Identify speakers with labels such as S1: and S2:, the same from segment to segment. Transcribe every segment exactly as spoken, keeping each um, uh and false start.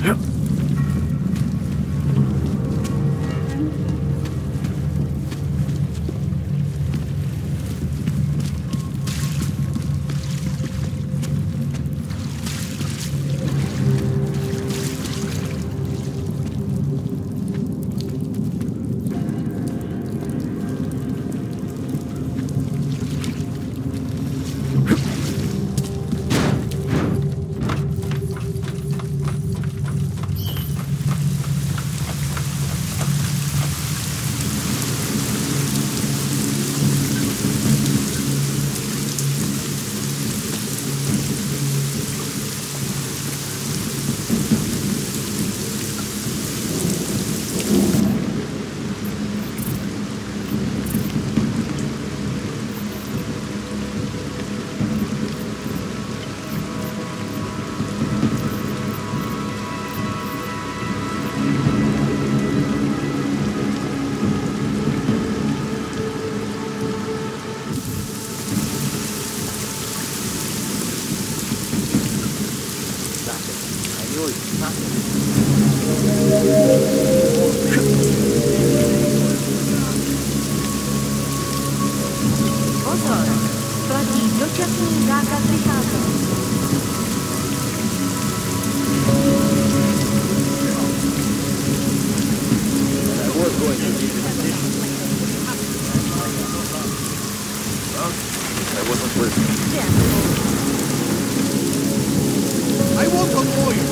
S1: Pozor, platí dočasný zákaz vycházet.
S2: I wasn't listening. I want a lawyer.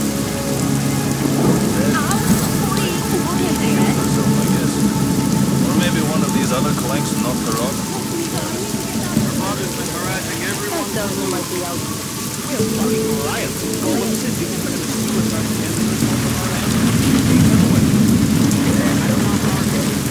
S3: Or maybe one of these other clanks knocked her off.
S2: Her father's been harassing everyone.
S1: That doesn't like the out.
S2: We're fucking Goliath. Golem City. We're gonna suicide candidates on our hands. I don't want our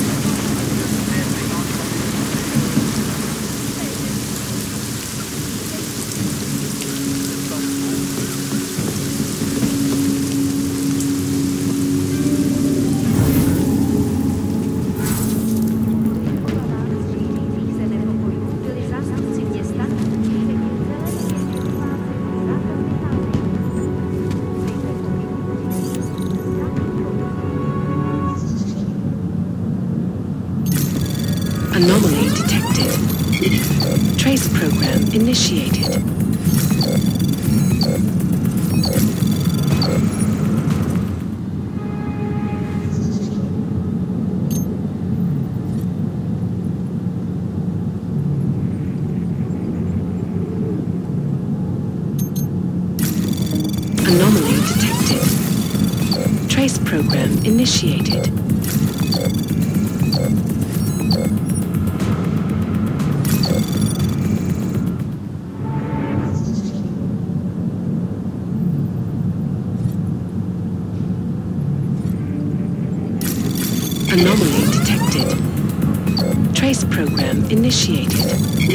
S4: Anomaly detected. Trace program initiated. Anomaly detected. Trace program initiated. Anomaly detected. Trace program initiated.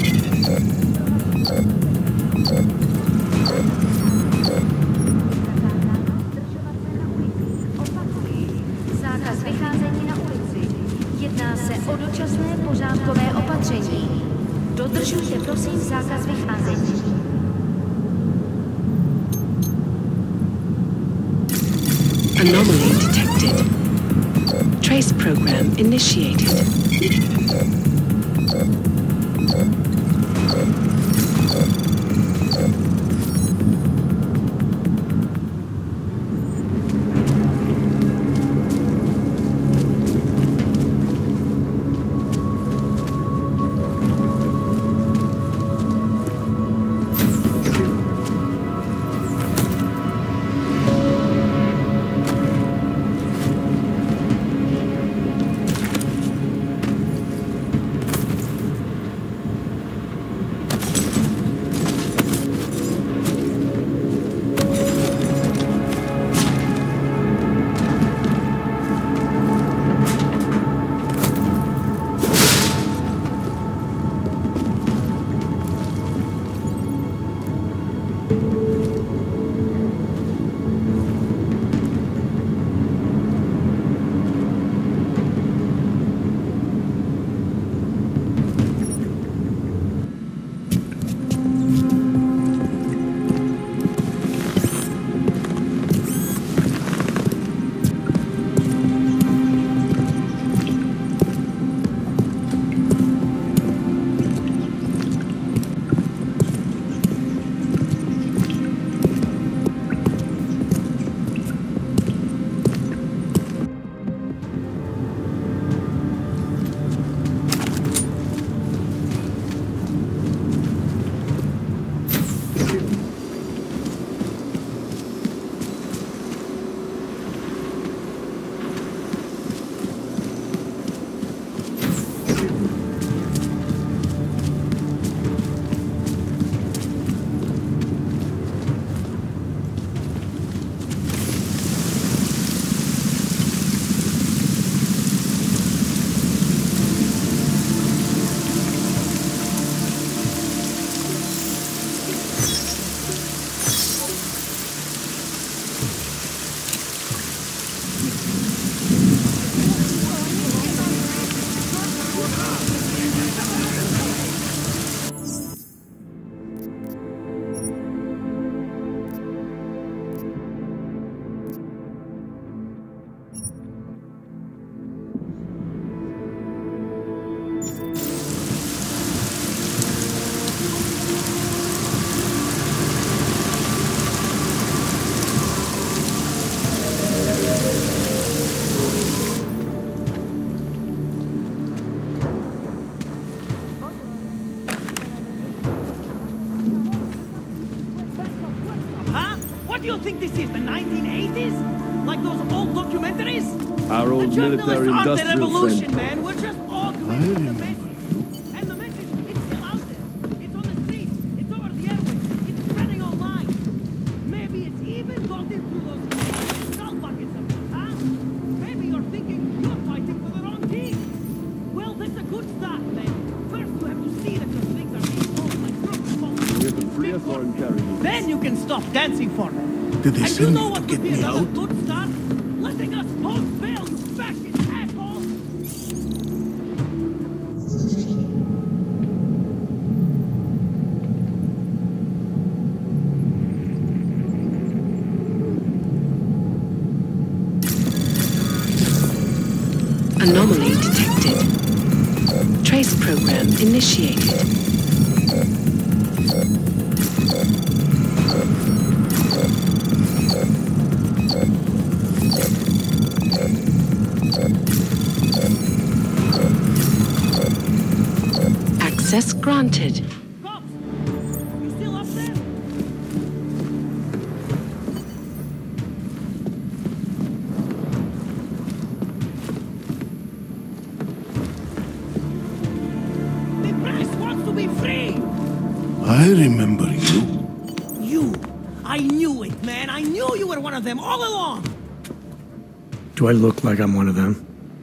S1: Zákaz vycházení na ulici. Jedná se o dočasné pořádkové opatření. Dodržujte prosím zákaz vycházení.
S4: Anomaly detected. Trace program initiated.
S2: do you think this is, the nineteen eighties? Like those old documentaries?
S5: Our old
S2: the journalists
S5: military
S2: aren't the
S5: industrial
S2: revolution,
S5: friend.
S2: man. We're just augmenting the message. And the message, it's still out there. It's on the streets. It's over the airways. It's spreading online. Maybe it's even got into those skull buckets of yours, huh? Maybe you're thinking you're fighting for the wrong team. Well, that's a good start, man. First, you have to see that your things are being sold like crooked.
S5: We have to free us or carry you.
S2: Then you can stop dancing for them.
S6: Did they
S2: And you
S6: send
S2: know
S6: you
S2: what
S6: to
S2: would
S6: get
S2: be
S6: me
S2: another
S6: out?
S2: good start? Letting us both fail, you fascist asshole!
S4: Anomaly detected. Trace program initiated. Access granted.
S2: Cops! You still up there? The press wants to be free!
S6: I remember you.
S2: You! I knew it, man! I knew you were one of them all along!
S7: Do I look like I'm one of them?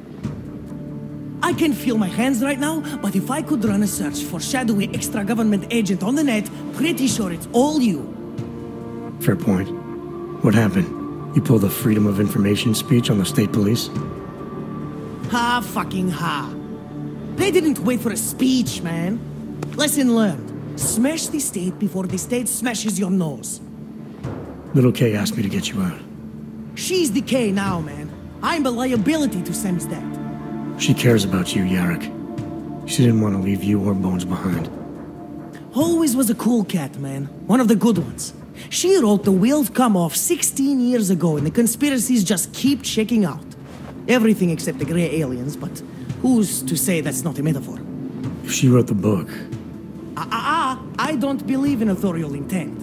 S2: I can feel my hands right now, but if I could run a search for shadowy extra-government agent on the net, pretty sure it's all you.
S7: Fair point. What happened? You pulled a Freedom of Information speech on the state police?
S2: Ha fucking ha. They didn't wait for a speech, man. Lesson learned. Smash the state before the state smashes your nose.
S7: Little K asked me to get you out.
S2: She's the K now, man. I'm a liability to Sam's dad.
S7: She cares about you, Yarrick. She didn't want to leave you or Bones behind.
S2: Always was a cool cat, man. One of the good ones. She wrote The Wheels Come Off sixteen years ago, and the conspiracies just keep checking out. Everything except the gray aliens, but who's to say that's not a metaphor?
S7: If she wrote the book,
S2: Ah, ah, ah, I don't believe in authorial intent.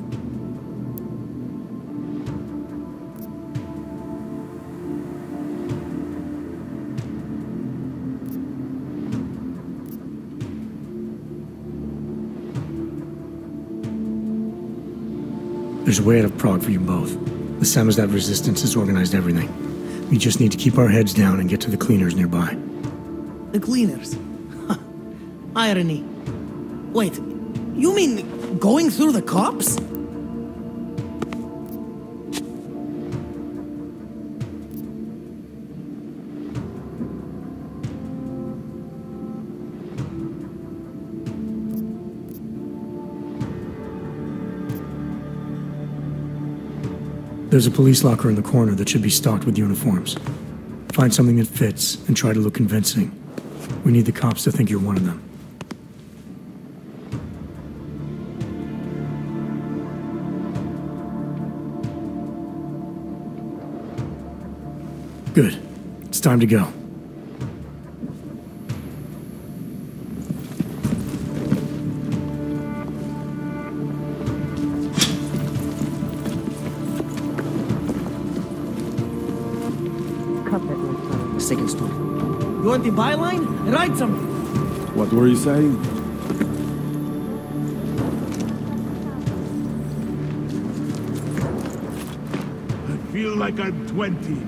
S7: there's a way out of Prague for you both. The Samizdat resistance has organized everything. We just need to keep our heads down and get to the cleaners nearby.
S2: The cleaners? Irony. Wait, you mean going through the cops?
S7: There's a police locker in the corner that should be stocked with uniforms. Find something that fits and try to look convincing. We need the cops to think you're one of them. Good. It's time to go.
S2: Second story. You want the byline? Write something.
S5: What were you saying?
S6: I feel like I'm twenty.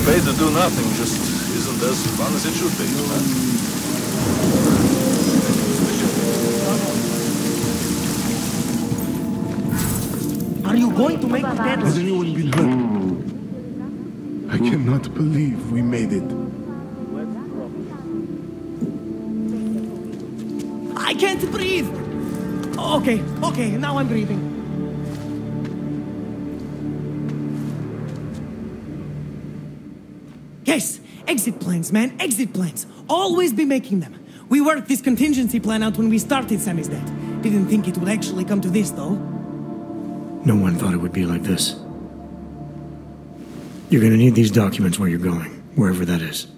S3: paid to do nothing just isn't as fun as it should be, huh?
S2: Are you going to make the
S6: Has
S2: deadline?
S6: anyone been hurt? I cannot believe we made it.
S2: I can't breathe! Okay, okay, now I'm breathing. Yes, exit plans, man, exit plans. Always be making them. We worked this contingency plan out when we started Samizdat. Didn't think it would actually come to this, though.
S7: No one thought it would be like this. You're gonna need these documents where you're going, wherever that is.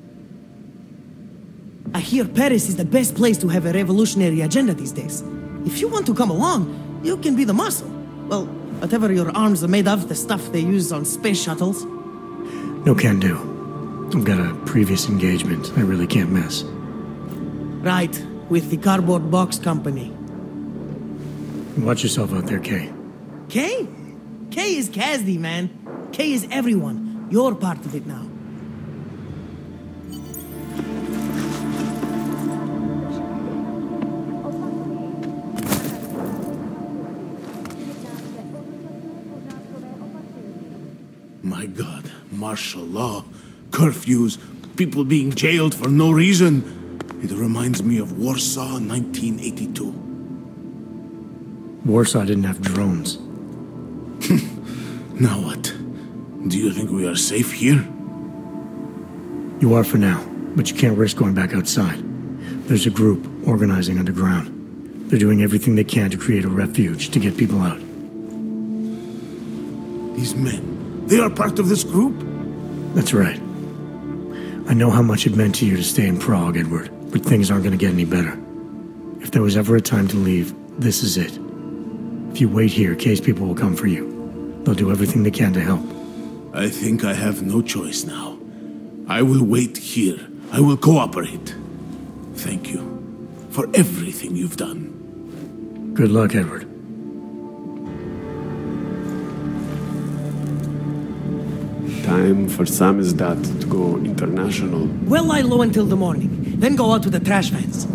S2: I hear Paris is the best place to have a revolutionary agenda these days. If you want to come along, you can be the muscle. Well, whatever your arms are made of, the stuff they use on space shuttles.
S7: No can do. I've got a previous engagement I really can't miss.
S2: Right, with the cardboard box company.
S7: Watch yourself out there, Kay.
S2: Kay? Kay is Kazdi, man. Kay is everyone. You're part of it now.
S6: My God, martial law, curfews, people being jailed for no reason. It reminds me of Warsaw nineteen eighty-two.
S7: Warsaw didn't have drones.
S6: Now what? Do you think we are safe here?
S7: You are for now, but you can't risk going back outside. There's a group organizing underground. They're doing everything they can to create a refuge to get people out.
S6: These men, they are part of this group?
S7: That's right. I know how much it meant to you to stay in Prague, Edward, but things aren't going to get any better. If there was ever a time to leave, this is it. If you wait here, Kay's people will come for you. They'll do everything they can to help.
S6: I think I have no choice now. I will wait here. I will cooperate. Thank you for everything you've done.
S7: Good luck, Edward.
S5: Time for Samizdat to go international.
S2: Well, lie low until the morning, then go out to the trash vans.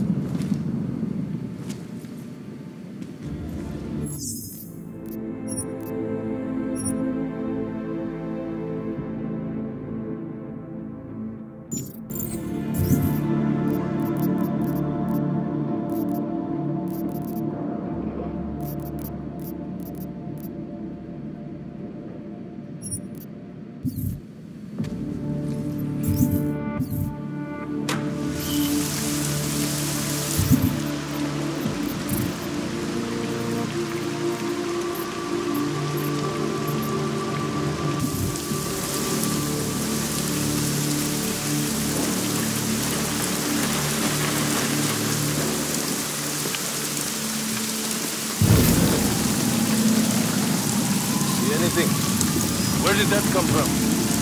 S3: Where did that come from?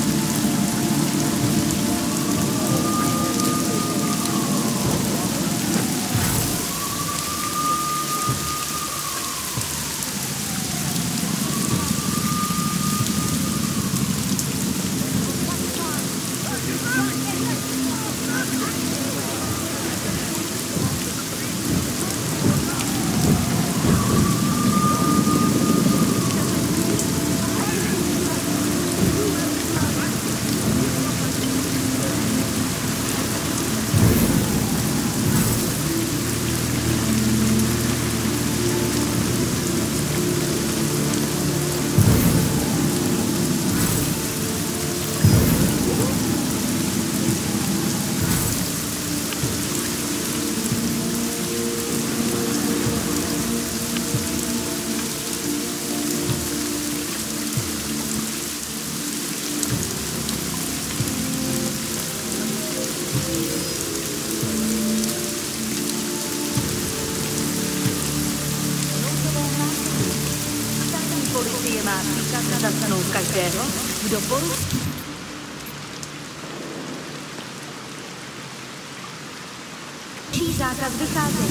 S1: Zákaz vycházení.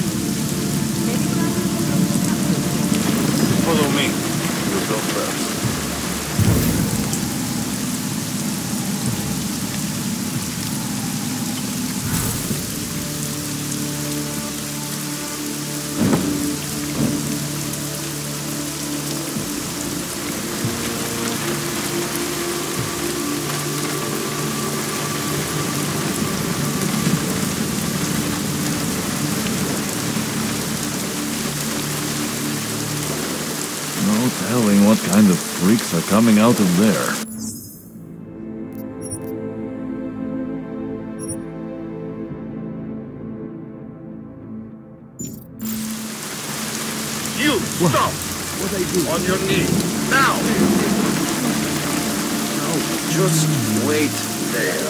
S3: Follow me. You go first. telling what kind of freaks are coming out of there.
S8: You, stop! What I do? On your knees, now! No, just wait there.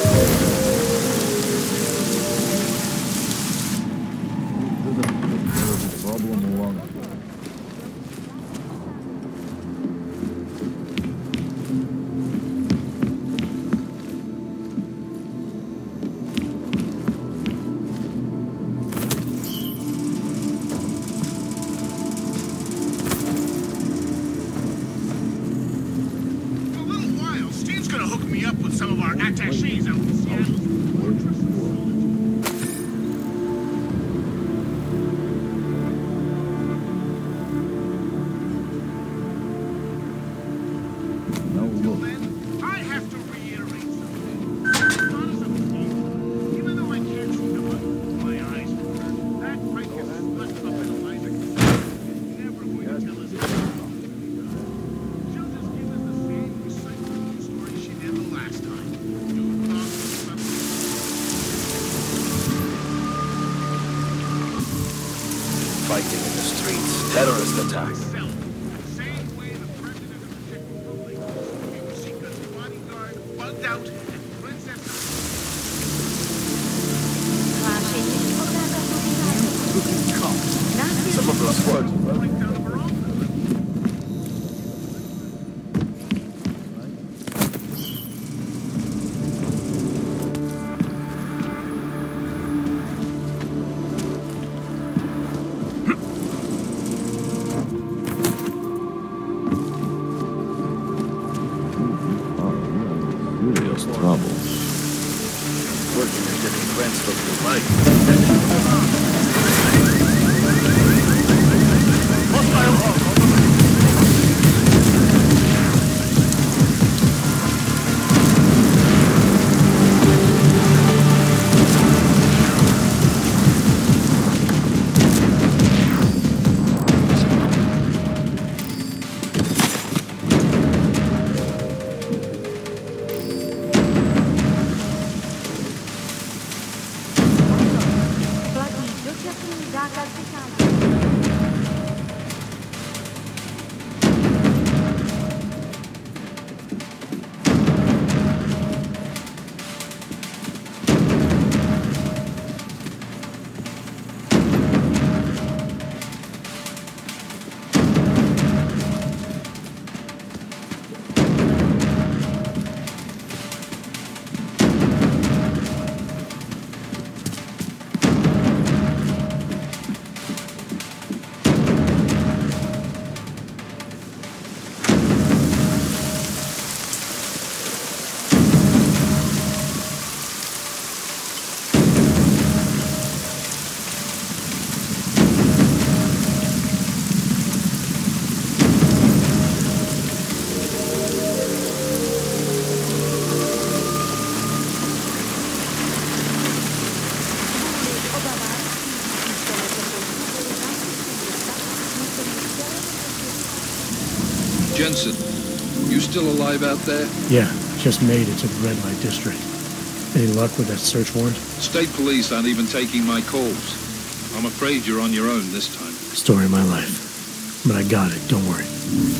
S8: Problem along.
S6: Some of our attaches out in Seattle. Until then, I have to reiterate something. Not as a mistake. Even though I can't see the one my eyes for her, that pike is slipped up in Eliza. Never going to tell us anything. She'll just give us the same recycling story she did the last time.
S8: Fighting in the streets, terrorist attack.
S6: Same way the president of the Czech Republic was Sika's bodyguard, bugged out, and Princess.
S8: Some of those words were
S6: Right down of her own.
S3: Serious trouble.
S8: working as getting transferred to life.
S9: Jensen, you still alive out there?
S7: Yeah, just made it to the red light district. Any luck with that search warrant?
S9: State police aren't even taking my calls. I'm afraid you're on your own this time.
S7: Story of my life. But I got it, don't worry.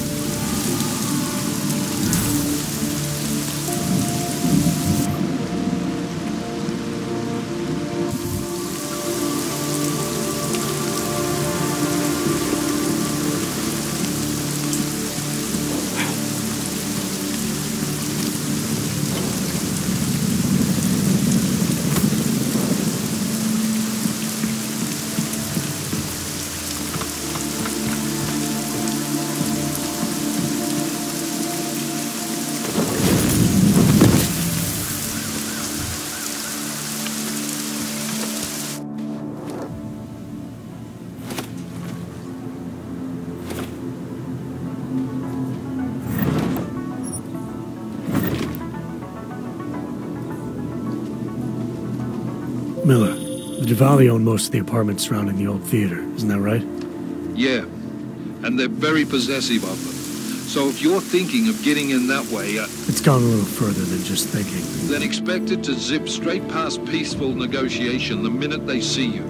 S7: Miller, the Duvali own most of the apartments surrounding the old theater, isn't that right?
S9: Yeah, and they're very possessive of them. So if you're thinking of getting in that way, uh,
S7: It's gone a little further than just thinking.
S9: then expect it to zip straight past peaceful negotiation the minute they see you.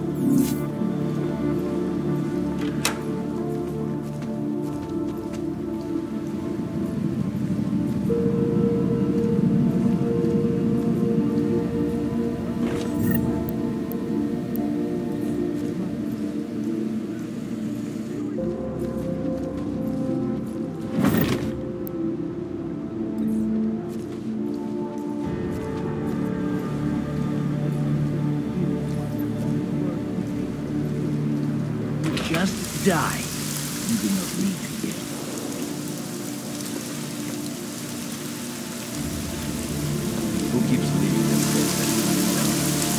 S10: Just die. You do not need to get. Who keeps leaving this place that you don't know?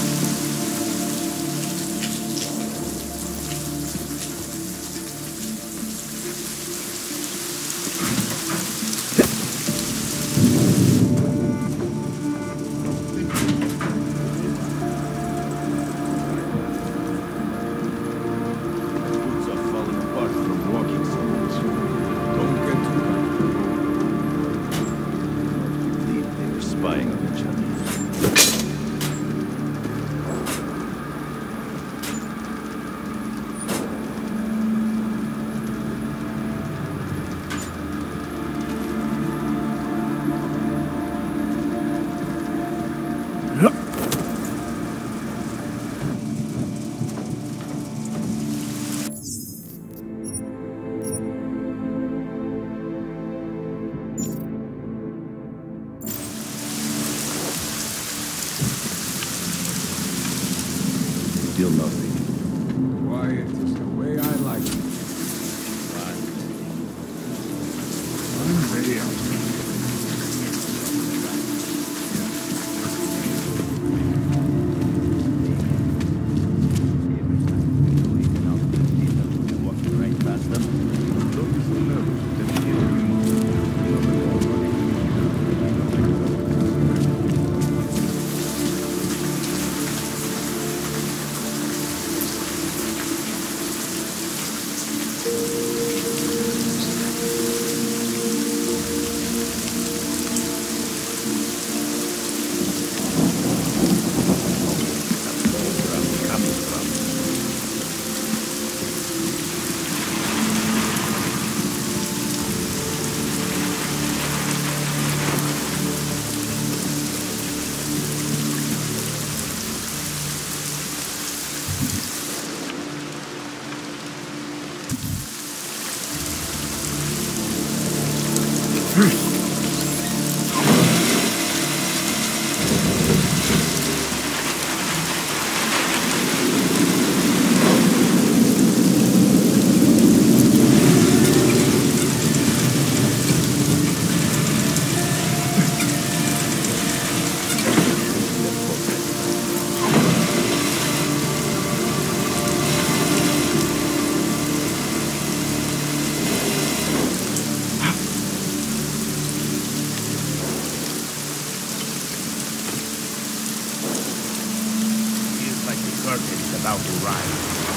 S11: Still nothing. Quiet is the way I like it. I'm ready out.
S10: Walking right past them.
S6: About to rise.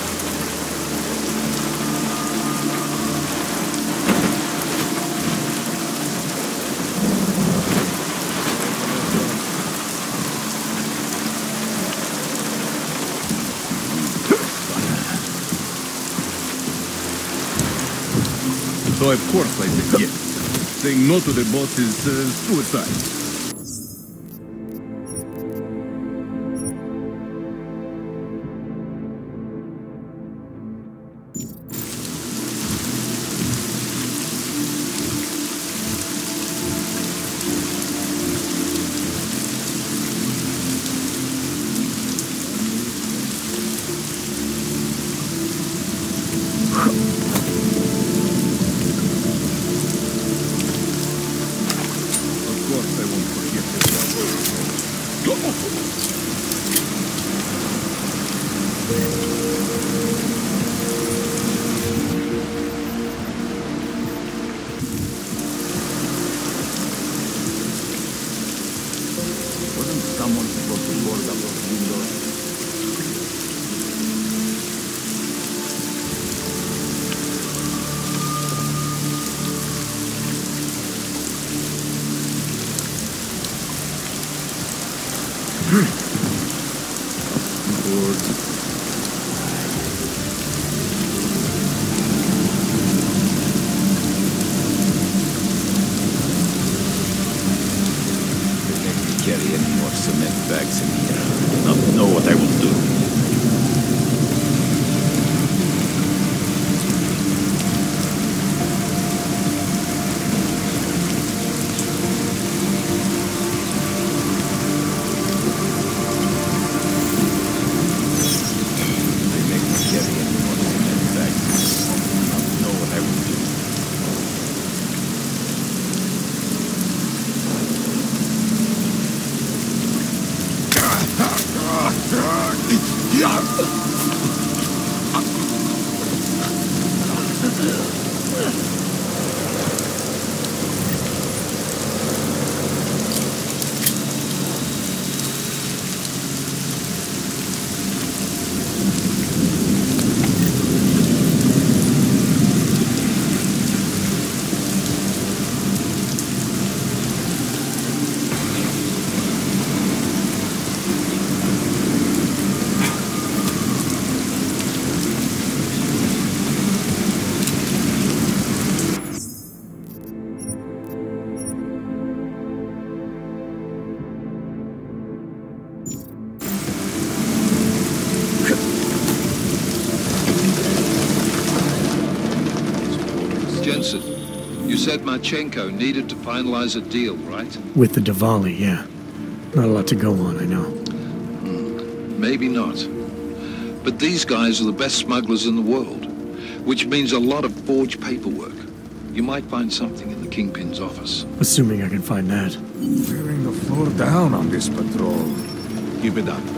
S11: So of course I said yes. Saying no to the boss is uh, suicide. Of course I won't
S8: Carry any more cement bags in here. I do not know what I will do. They make me carry any more cement bags. I do not know what I will do.
S9: Jensen, you said Marchenko needed to finalize a deal, right?
S7: With the Diwali, yeah. Not a lot to go on, I know.
S9: Hmm, maybe not. But these guys are the best smugglers in the world, which means a lot of forged paperwork. You might find something in the Kingpin's office.
S7: Assuming I can find that.
S12: Tearing the floor down on this patrol.
S9: Keep it up.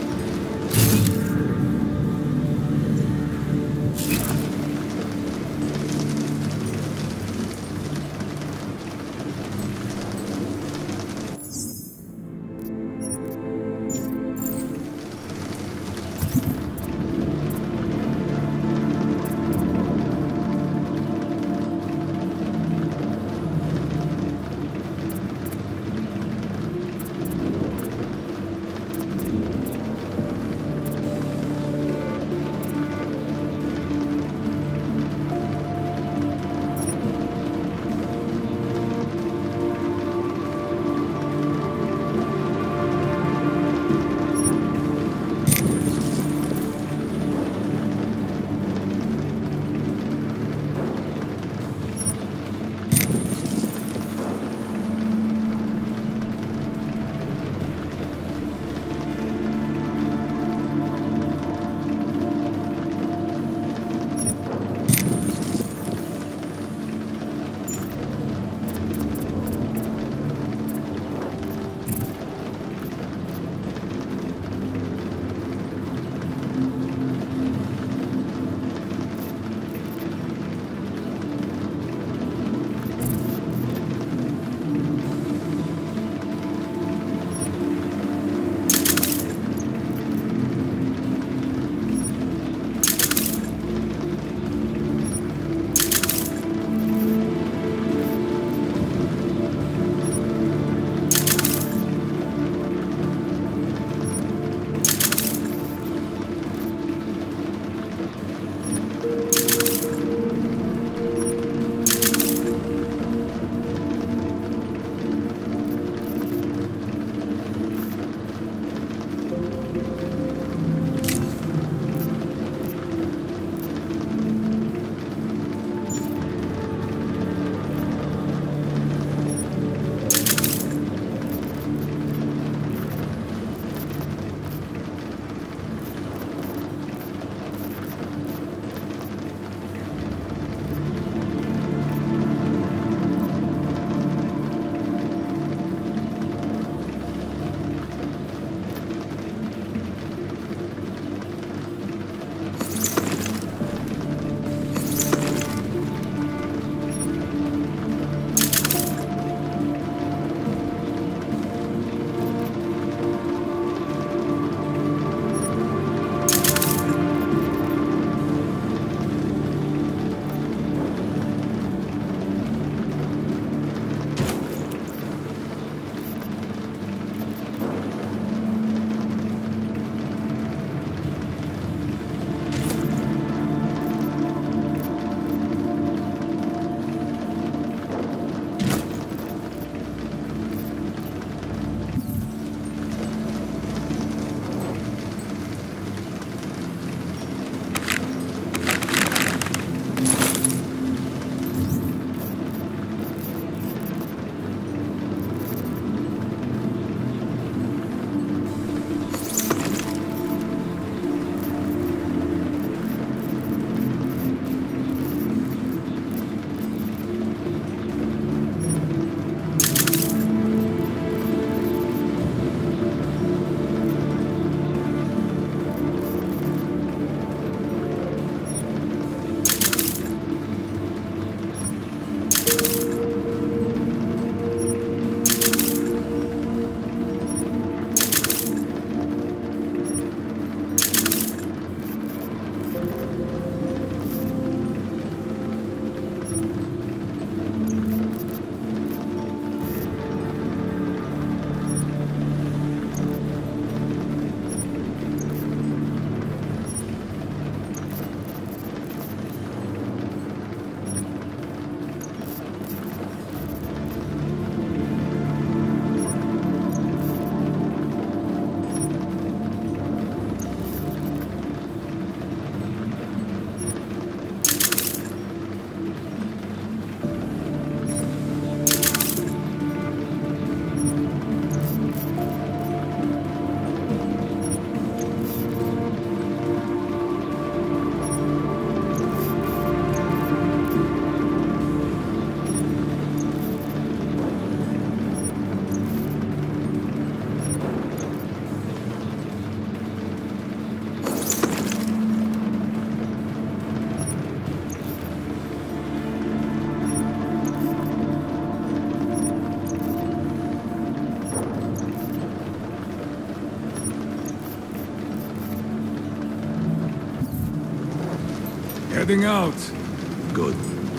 S12: heading out.
S11: Good.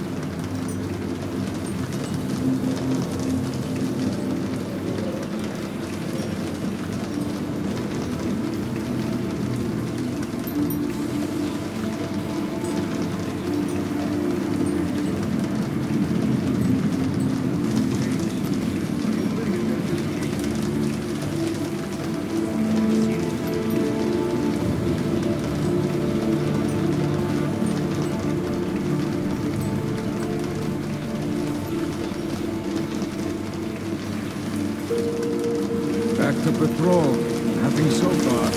S12: Back to patrol. Nothing so far.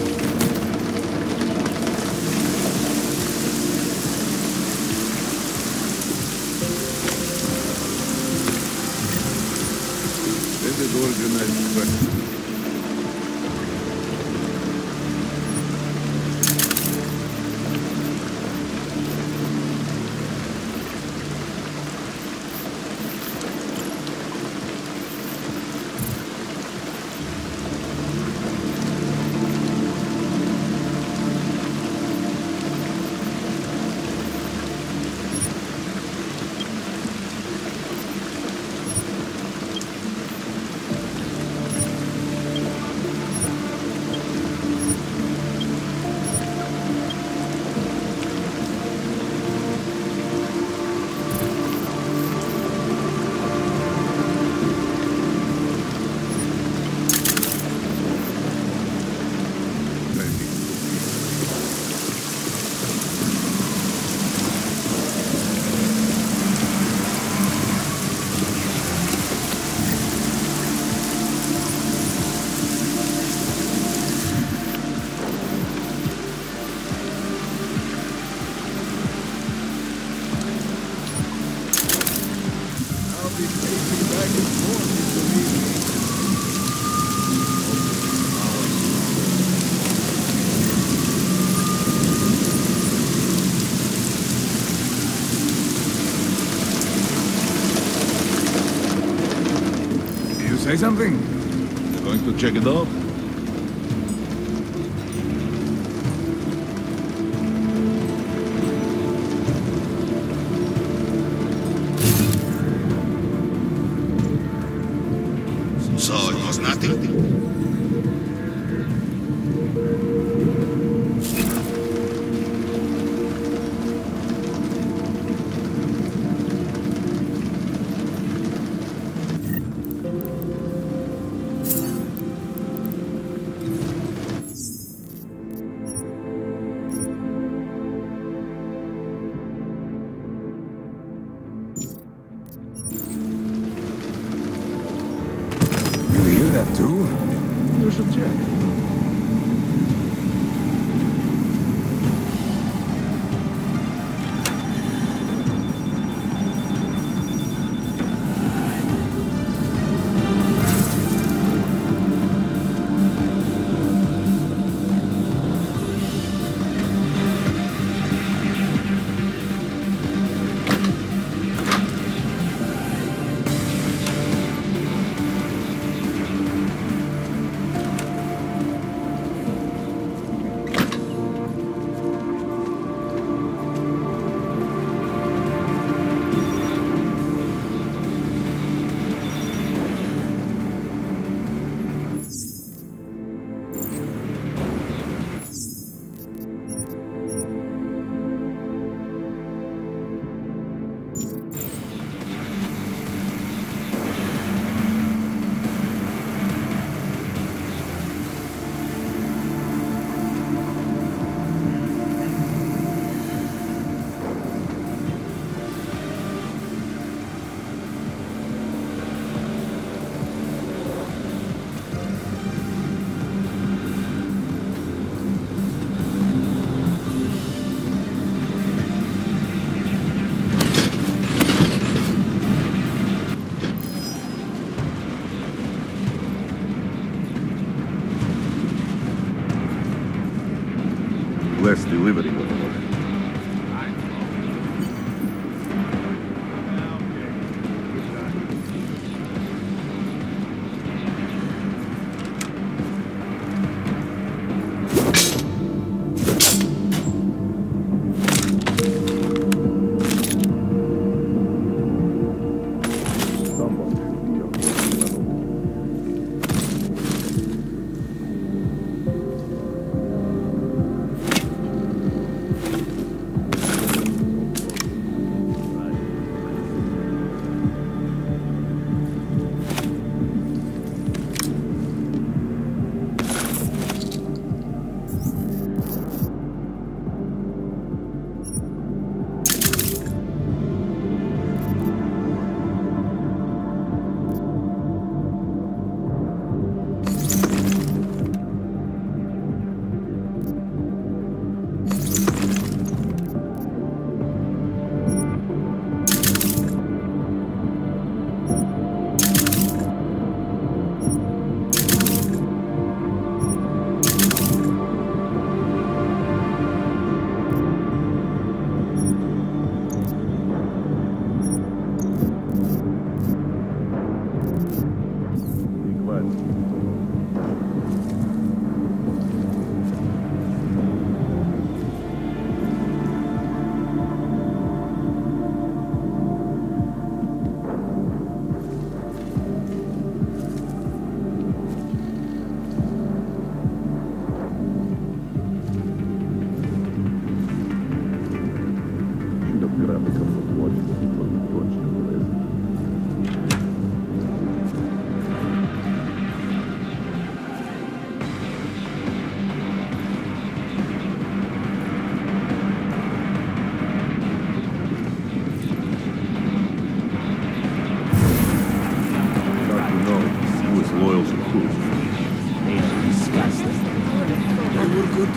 S11: This is organized crime.
S12: Say something?
S11: You're going to check it out?
S6: So it was nothing?
S12: That too? You should check.
S11: Less delivery.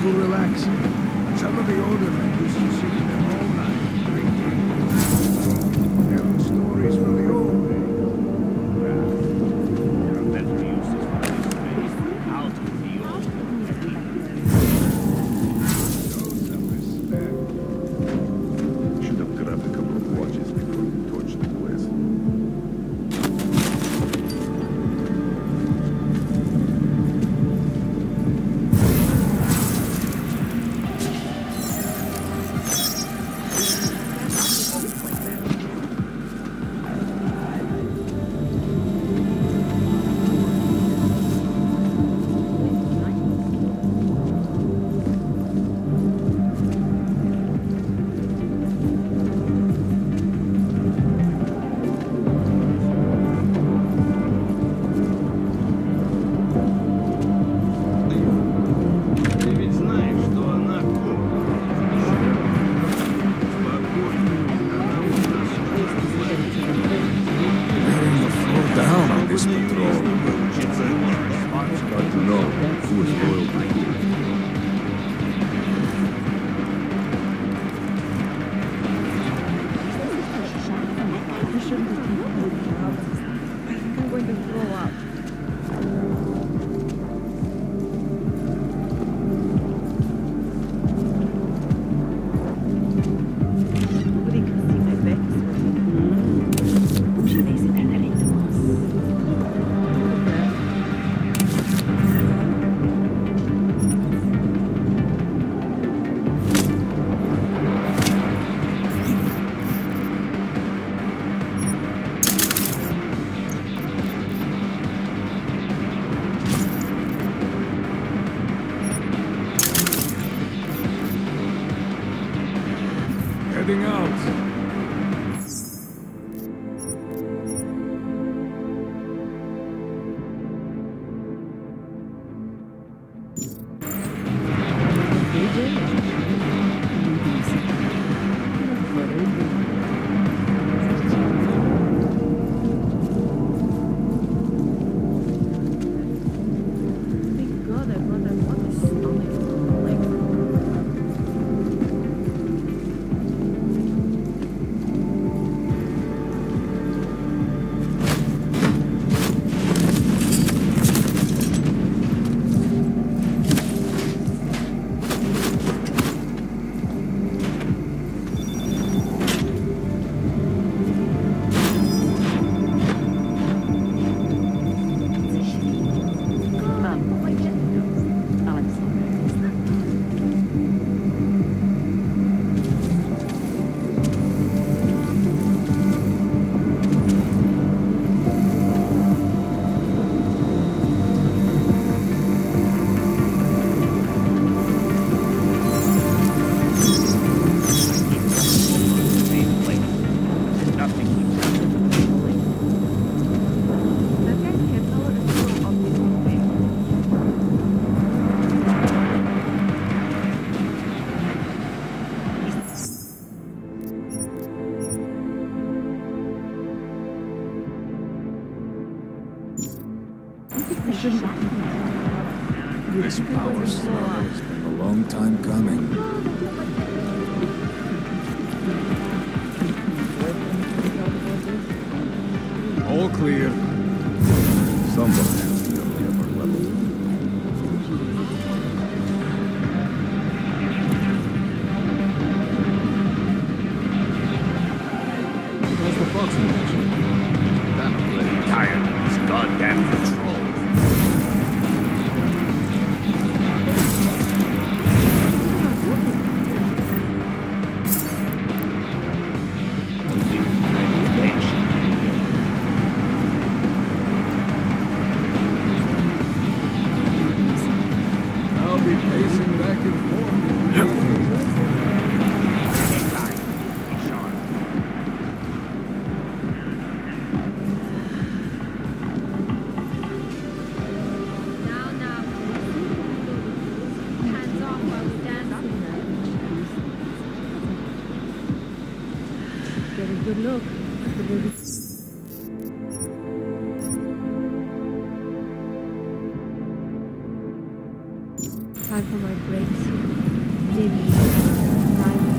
S12: to relax. Some of the older men used to sit there all night, drinking, telling stories from the old days. Well, you're meant to use this place space out of the old. Show some respect.
S11: Should have grabbed a couple of watches before you torched the place.
S12: Heading out. This power struggle has been a long time coming. All clear.
S11: Somebody has to be on the upper level.
S12: How's the fox mention?
S11: I'm bloody tired of this goddamn patrol.
S12: I'll be pacing back and forth.
S1: Good look. Time for my breaks. Maybe private.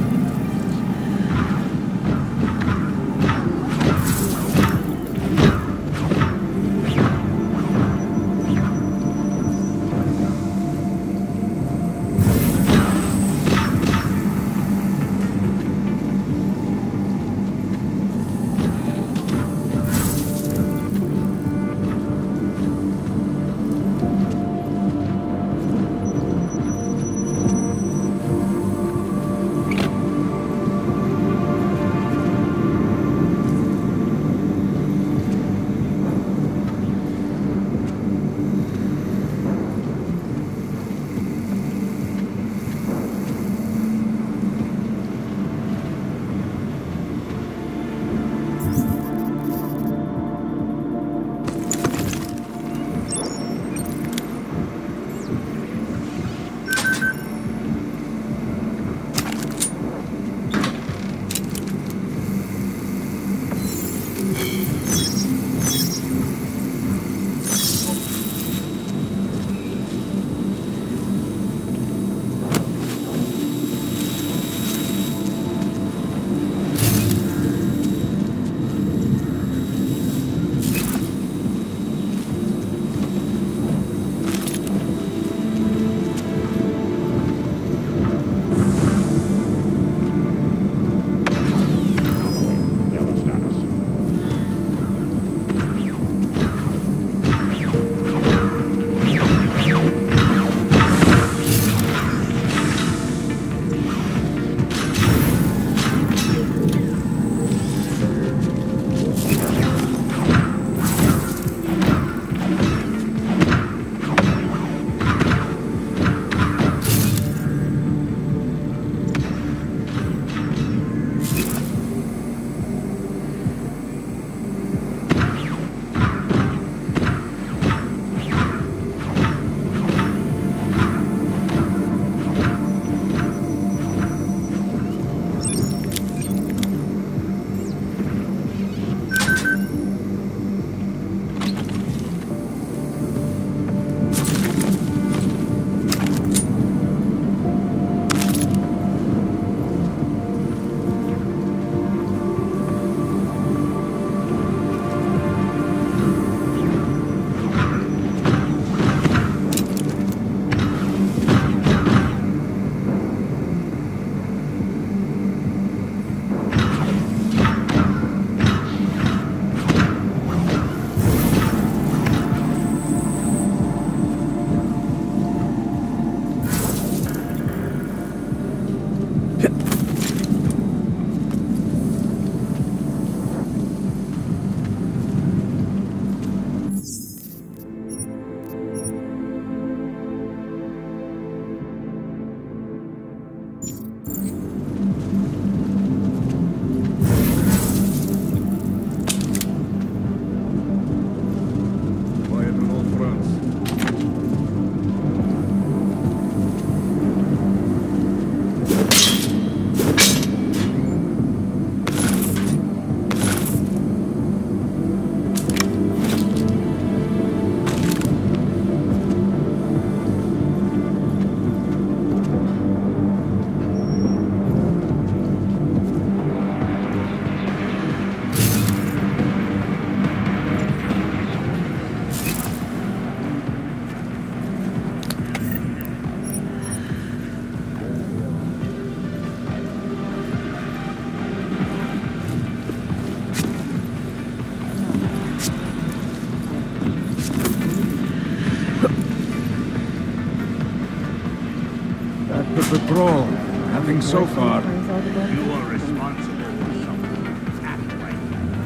S12: The patrol. Nothing so far.
S6: You are responsible for something. Act right.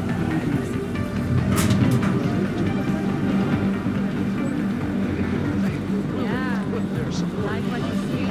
S2: Like what you see?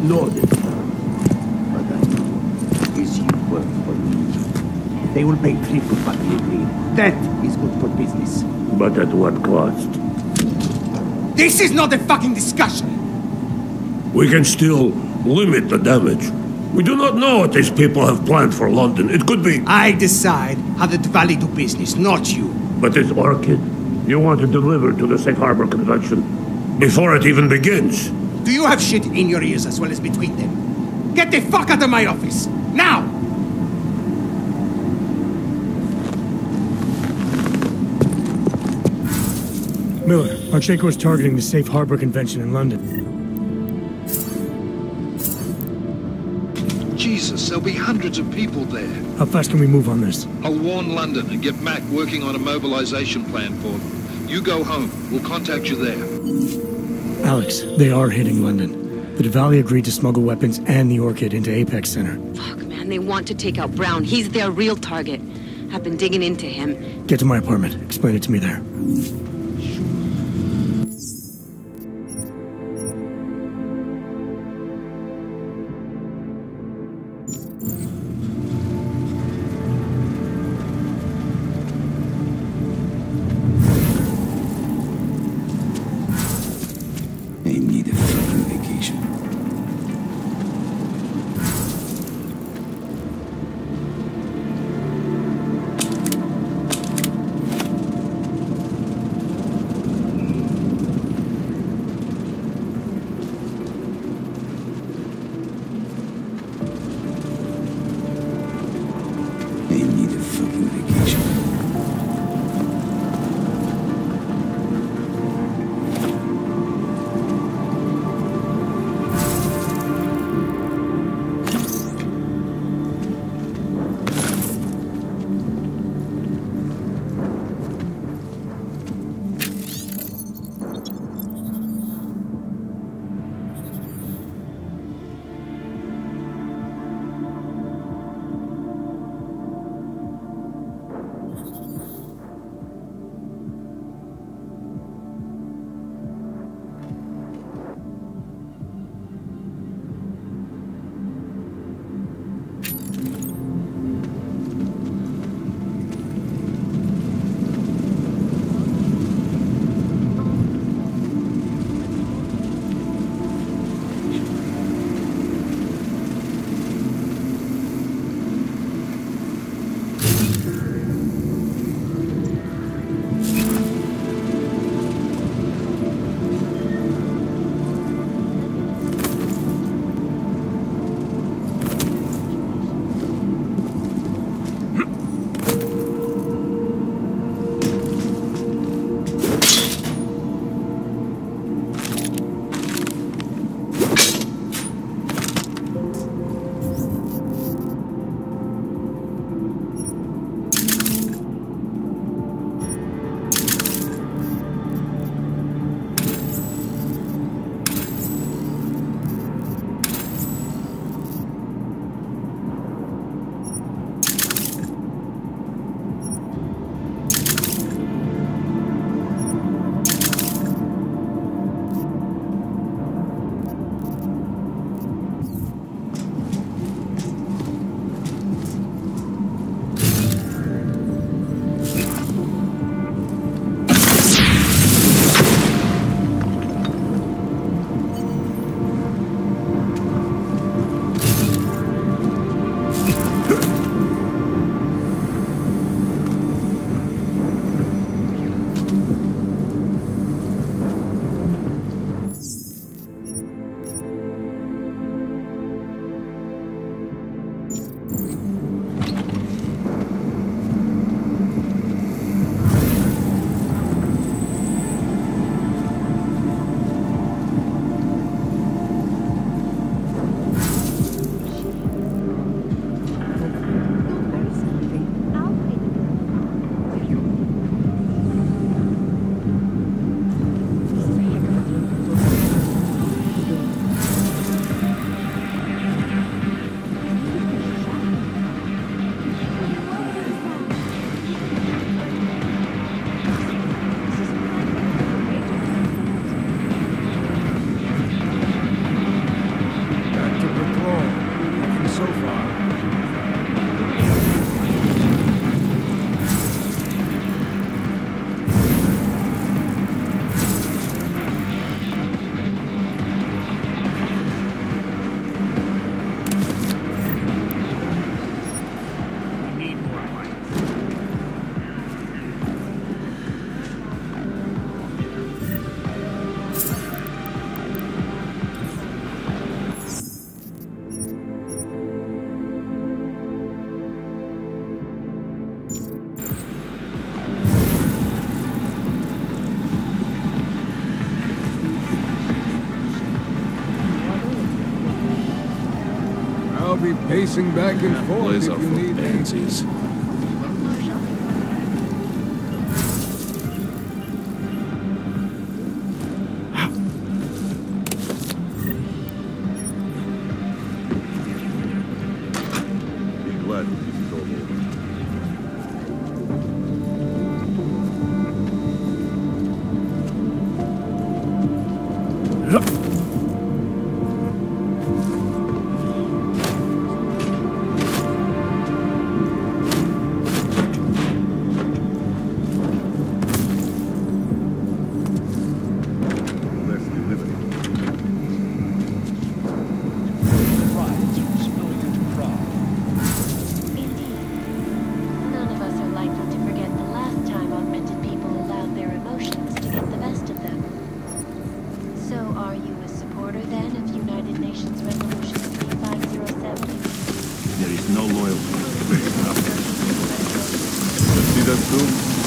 S12: know this, but I know is you work for me. They will pay triple what we agreed. That is good for business.
S13: But at what cost?
S14: This is not a fucking discussion!
S13: We can still limit the damage. We do not know what these people have planned for London. It could be...
S14: I decide how the Valley do business, not you.
S13: But this Orchid, you want to deliver to the Safe Harbor Convention before it even begins.
S14: Do you have shit in your ears as well as between them? Get the fuck out of my office! Now!
S7: Miller, Marchenko is targeting the Safe Harbor Convention in London.
S9: Jesus, there'll be hundreds of people there.
S7: How fast can we move on this?
S9: I'll warn London and get Mac working on a mobilization plan for them. You go home. We'll contact you there.
S7: Alex, they are hitting London. The Diwali agreed to smuggle weapons and the Orchid into Apex Center.
S15: Fuck, man, they want to take out Brown. He's their real target. I've been digging into him.
S7: Get to my apartment. Explain it to me there.
S12: be pacing back and forth
S3: Boys
S12: if
S3: are
S12: you
S3: for
S12: need me.
S3: pansies.
S11: Be glad when this is all over. Unless you live in
S16: None of us are likely to forget the last time unrented people allowed their emotions to get the best of them. So are you a supporter then of United Nations Resolution three five zero seven?
S11: There is no loyalty to the British government. See that soon?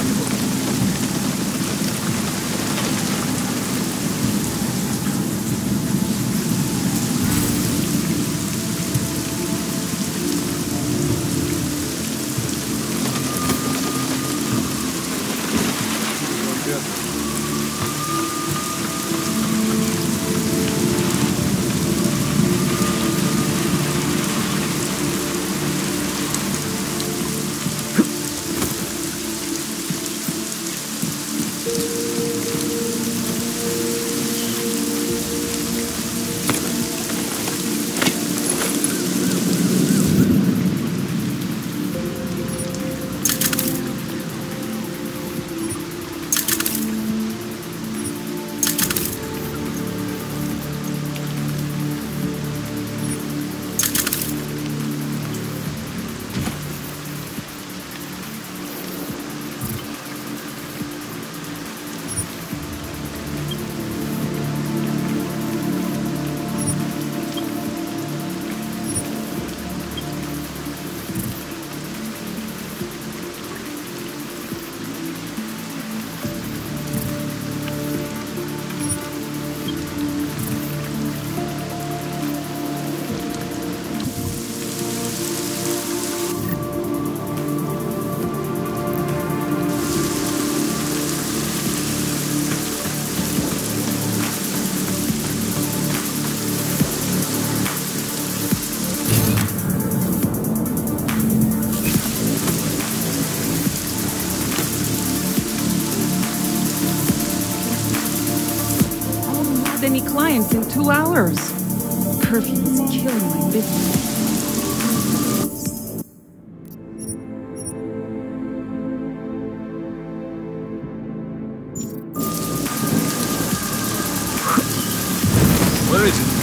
S1: Any clients in two hours. Curfew is killing my business.
S3: Where is it?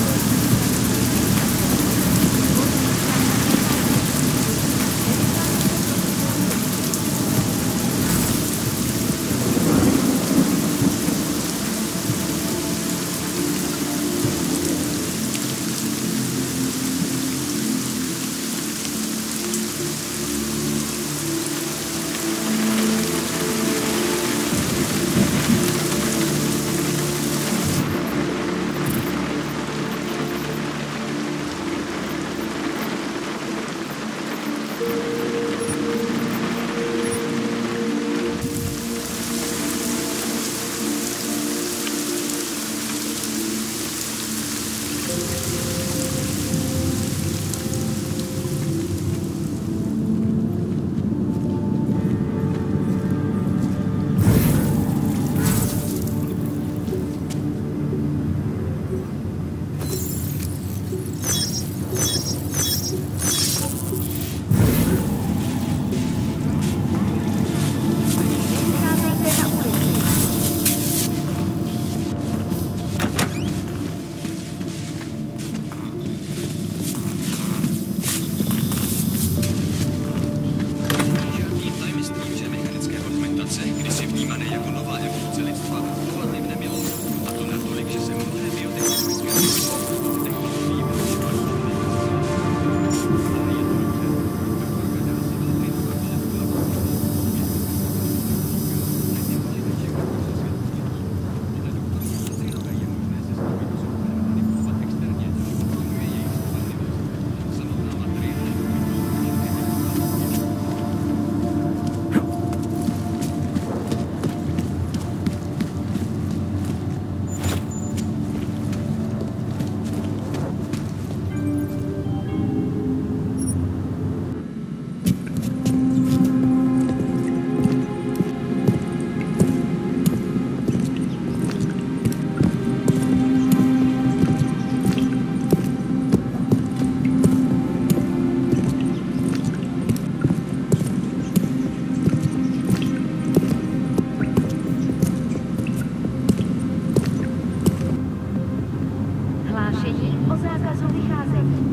S16: o zákazu vycházení.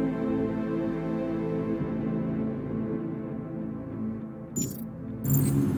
S5: You